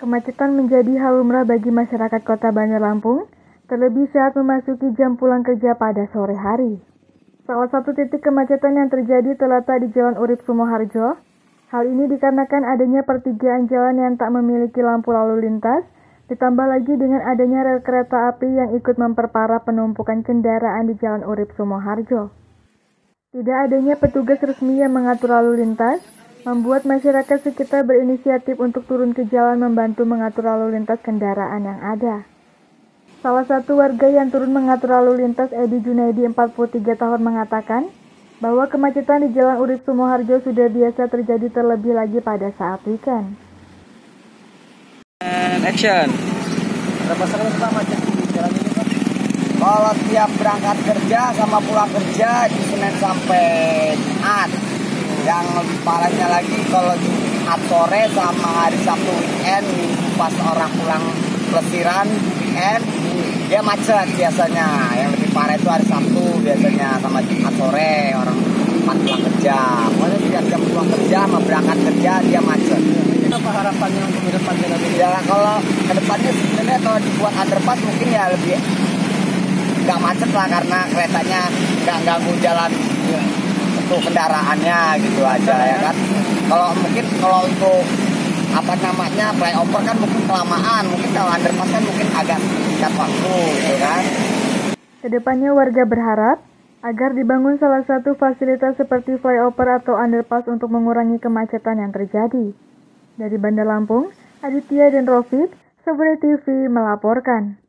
Kemacetan menjadi hal lumrah bagi masyarakat Kota Bandar Lampung, terlebih saat memasuki jam pulang kerja pada sore hari. Salah satu titik kemacetan yang terjadi terletak di Jalan Urip Sumoharjo. Hal ini dikarenakan adanya pertigaan jalan yang tak memiliki lampu lalu lintas, ditambah lagi dengan adanya rel kereta api yang ikut memperparah penumpukan kendaraan di Jalan Urip Sumoharjo. Tidak adanya petugas resmi yang mengatur lalu lintas, membuat masyarakat sekitar berinisiatif untuk turun ke jalan membantu mengatur lalu lintas kendaraan yang ada. Salah satu warga yang turun mengatur lalu lintas, Edi Junaidi, 43 tahun, mengatakan bahwa kemacetan di Jalan Urip Sumoharjo sudah biasa terjadi, terlebih lagi pada saat weekend. Action. Berapa sering Pak macet di jalan ini Pak? Kalau tiap berangkat kerja sama pulang kerja di Senin sampai Jumat. Yang lebih parahnya lagi kalau Jumat sore sama hari Sabtu weekend, pas orang pulang pelesiran weekend, dia macet biasanya. Yang lebih parah itu hari Sabtu biasanya sama Jumat sore orang pulang kerja. Pokoknya setiap jam pulang kerja sama berangkat kerja dia macet. Apa harapannya untuk ke depannya nanti? Ya kalau ke depannya sebenarnya kalau dibuat underpass mungkin ya lebih nggak macet lah, karena keretanya nggak ganggu jalan untuk kendaraannya gitu aja ya kan. Kalau untuk apa namanya flyover kan mungkin kelamaan, mungkin kalau underpass kan mungkin agak singkat waktu gitu kan. Kedepannya warga berharap agar dibangun salah satu fasilitas seperti flyover atau underpass untuk mengurangi kemacetan yang terjadi. Dari Bandar Lampung, Aditya dan Rofik, Sebagai TV melaporkan.